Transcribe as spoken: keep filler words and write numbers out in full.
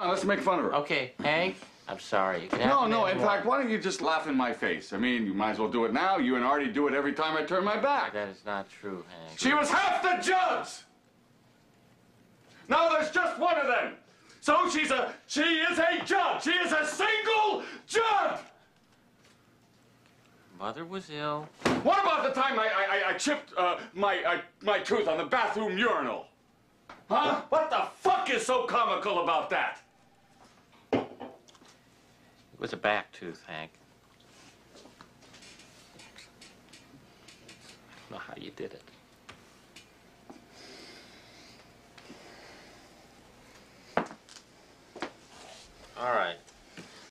Let's make fun of her. Okay, Hank, I'm sorry. You can No, have no, it in anymore. fact, why don't you just laugh in my face? I mean, you might as well do it now. You and Artie do it every time I turn my back. That is not true, Hank. She was half the judge! Now there's just one of them. So she's a, she is a judge. She is a single judge! Mother was ill. What about the time I, I, I chipped uh, my, I, my tooth on the bathroom urinal? Huh? What the fuck is so comical about that? It was a back tooth, Hank. I don't know how you did it.